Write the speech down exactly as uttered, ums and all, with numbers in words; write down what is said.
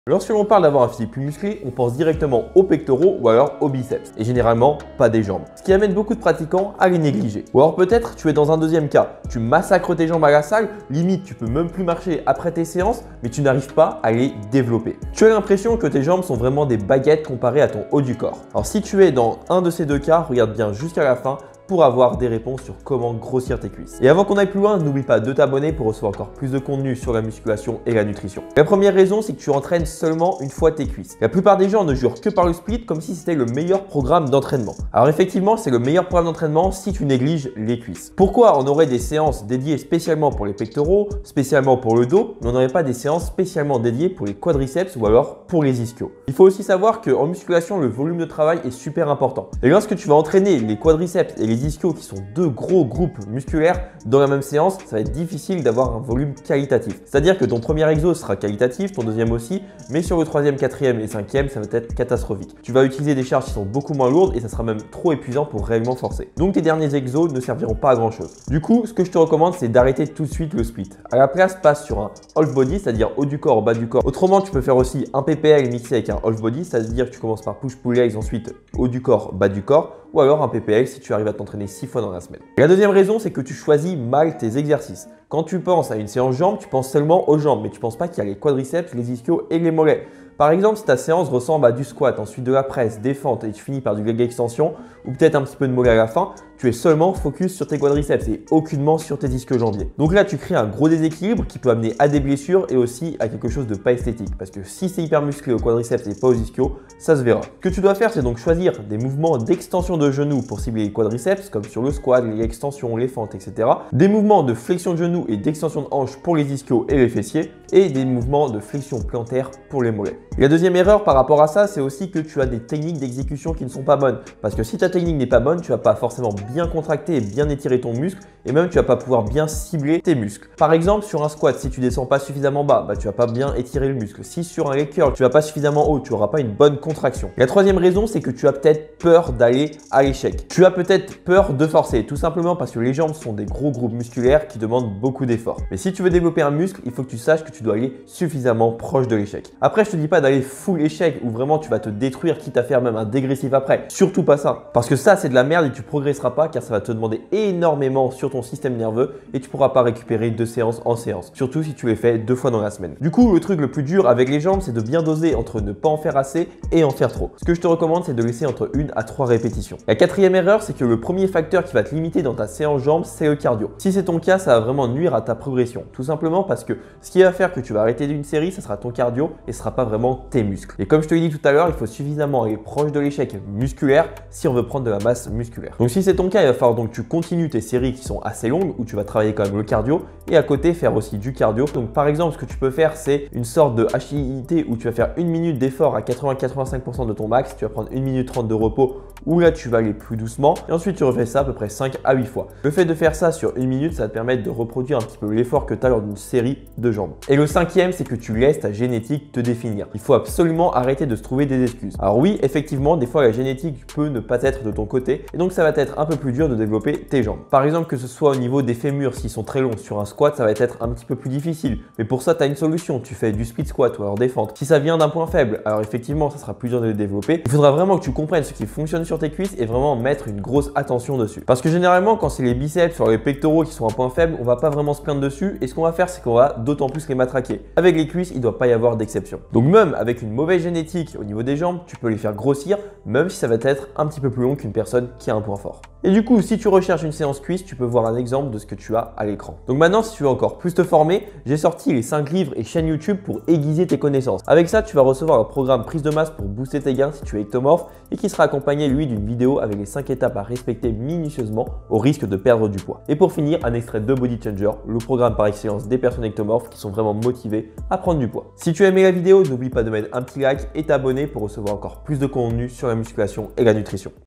Lorsque l'on parle d'avoir un physique plus musclé, on pense directement aux pectoraux ou alors aux biceps, et généralement pas des jambes. Ce qui amène beaucoup de pratiquants à les négliger. Ou alors peut-être tu es dans un deuxième cas, tu massacres tes jambes à la salle, limite tu peux même plus marcher après tes séances, mais tu n'arrives pas à les développer. Tu as l'impression que tes jambes sont vraiment des baguettes comparées à ton haut du corps. Alors si tu es dans un de ces deux cas, regarde bien jusqu'à la fin pour avoir des réponses sur comment grossir tes cuisses. Et avant qu'on aille plus loin, n'oublie pas de t'abonner pour recevoir encore plus de contenu sur la musculation et la nutrition. La première raison, c'est que tu entraînes seulement une fois tes cuisses. La plupart des gens ne jurent que par le split comme si c'était le meilleur programme d'entraînement. Alors effectivement, c'est le meilleur programme d'entraînement si tu négliges les cuisses. Pourquoi on aurait des séances dédiées spécialement pour les pectoraux, spécialement pour le dos, mais on n'aurait pas des séances spécialement dédiées pour les quadriceps ou alors pour les ischios? Il faut aussi savoir qu'en musculation, le volume de travail est super important. Et lorsque tu vas entraîner les quadriceps et les ischios qui sont deux gros groupes musculaires dans la même séance, ça va être difficile d'avoir un volume qualitatif. C'est-à-dire que ton premier exo sera qualitatif, ton deuxième aussi, mais sur le troisième, quatrième et cinquième, ça va être catastrophique. Tu vas utiliser des charges qui sont beaucoup moins lourdes et ça sera même trop épuisant pour réellement forcer. Donc tes derniers exos ne serviront pas à grand chose. Du coup, ce que je te recommande, c'est d'arrêter tout de suite le split. À la place, passe sur un half body, c'est-à-dire haut du corps, bas du corps. Autrement, tu peux faire aussi un P P L mixé avec un half body, c'est-à-dire que tu commences par push-pull legs, ensuite haut du corps, bas du corps, ou alors un P P L si tu arrives à t'entraîner six fois dans la semaine. Et la deuxième raison, c'est que tu choisis mal tes exercices. Quand tu penses à une séance jambes, tu penses seulement aux jambes, mais tu ne penses pas qu'il y a les quadriceps, les ischios et les mollets. Par exemple, si ta séance ressemble à du squat, ensuite de la presse, des fentes et tu finis par du leg extension ou peut-être un petit peu de mollet à la fin, tu es seulement focus sur tes quadriceps et aucunement sur tes ischios jambiers. Donc là, tu crées un gros déséquilibre qui peut amener à des blessures et aussi à quelque chose de pas esthétique. Parce que si c'est hyper musclé aux quadriceps et pas aux ischios, ça se verra. Ce que tu dois faire, c'est donc choisir des mouvements d'extension de genoux pour cibler les quadriceps, comme sur le squat, les extensions, les fentes, et cetera. Des mouvements de flexion de genoux et d'extension de hanche pour les ischios et les fessiers. Et des mouvements de flexion plantaire pour les mollets. Et la deuxième erreur par rapport à ça, c'est aussi que tu as des techniques d'exécution qui ne sont pas bonnes. Parce que si ta technique n'est pas bonne, tu vas pas forcément bien contracter et bien étirer ton muscle et même tu vas pas pouvoir bien cibler tes muscles. Par exemple, sur un squat, si tu descends pas suffisamment bas, bah, tu vas pas bien étirer le muscle. Si sur un leg curl, tu vas pas suffisamment haut, tu auras pas une bonne contraction. Et la troisième raison, c'est que tu as peut-être peur d'aller à l'échec. Tu as peut-être peur de forcer, tout simplement parce que les jambes sont des gros groupes musculaires qui demandent beaucoup d'efforts. Mais si tu veux développer un muscle, il faut que tu saches que tu dois aller suffisamment proche de l'échec. Après, je te dis pas d'aller full échec où vraiment tu vas te détruire, quitte à faire même un dégressif après. Surtout pas ça. Parce que ça, c'est de la merde et tu progresseras pas car ça va te demander énormément sur ton système nerveux et tu pourras pas récupérer de séance en séance. Surtout si tu les fais deux fois dans la semaine. Du coup, le truc le plus dur avec les jambes, c'est de bien doser entre ne pas en faire assez et en faire trop. Ce que je te recommande, c'est de laisser entre une à trois répétitions. La quatrième erreur, c'est que le premier facteur qui va te limiter dans ta séance jambes, c'est le cardio. Si c'est ton cas, ça va vraiment nuire à ta progression. Tout simplement parce que ce qui va faire que tu vas arrêter d'une série, ça sera ton cardio et ce sera pas vraiment tes muscles. Et comme je te l'ai dit tout à l'heure, il faut suffisamment aller proche de l'échec musculaire si on veut prendre de la masse musculaire. Donc si c'est ton cas, il va falloir donc que tu continues tes séries qui sont assez longues où tu vas travailler quand même le cardio et à côté faire aussi du cardio. Donc par exemple, ce que tu peux faire, c'est une sorte de H I I T où tu vas faire une minute d'effort à quatre-vingts à quatre-vingt-cinq pour cent de ton max, tu vas prendre une minute trente de repos où là tu vas aller plus doucement et ensuite tu refais ça à peu près cinq à huit fois. Le fait de faire ça sur une minute, ça va te permettre de reproduire un petit peu l'effort que tu as lors d'une série de jambes. Et le cinquième, c'est que tu laisses ta génétique te définir. Il faut absolument arrêter de se trouver des excuses. Alors oui, effectivement, des fois la génétique peut ne pas être de ton côté et donc ça va être un peu plus dur de développer tes jambes. Par exemple, que ce soit au niveau des fémurs, s'ils sont très longs sur un squat, ça va être un petit peu plus difficile. Mais pour ça, tu as une solution. Tu fais du split squat ou alors des fentes. Si ça vient d'un point faible, alors effectivement, ça sera plus dur de le développer. Il faudra vraiment que tu comprennes ce qui fonctionne sur tes cuisses et vraiment mettre une grosse attention dessus. Parce que généralement, quand c'est les biceps sur les pectoraux qui sont un point faible, on va pas vraiment se plaindre dessus et ce qu'on va faire, c'est qu'on va d'autant plus les matraquer. Avec les cuisses, il ne doit pas y avoir d'exception. Donc même avec une mauvaise génétique au niveau des jambes, tu peux les faire grossir, même si ça va être un petit peu plus long qu'une personne qui a un point fort. Et du coup, si tu recherches une séance cuisse, tu peux voir un exemple de ce que tu as à l'écran. Donc maintenant, si tu veux encore plus te former, j'ai sorti les cinq livres et chaînes YouTube pour aiguiser tes connaissances. Avec ça, tu vas recevoir un programme prise de masse pour booster tes gains si tu es ectomorphe et qui sera accompagné, lui, d'une vidéo avec les cinq étapes à respecter minutieusement au risque de perdre du poids. Et pour finir, un extrait de Body Changer, le programme par excellence des personnes ectomorphes qui sont vraiment motivées à prendre du poids. Si tu as aimé la vidéo, n'oublie pas de mettre un petit like et t'abonner pour recevoir encore plus de contenu sur la musculation et la nutrition.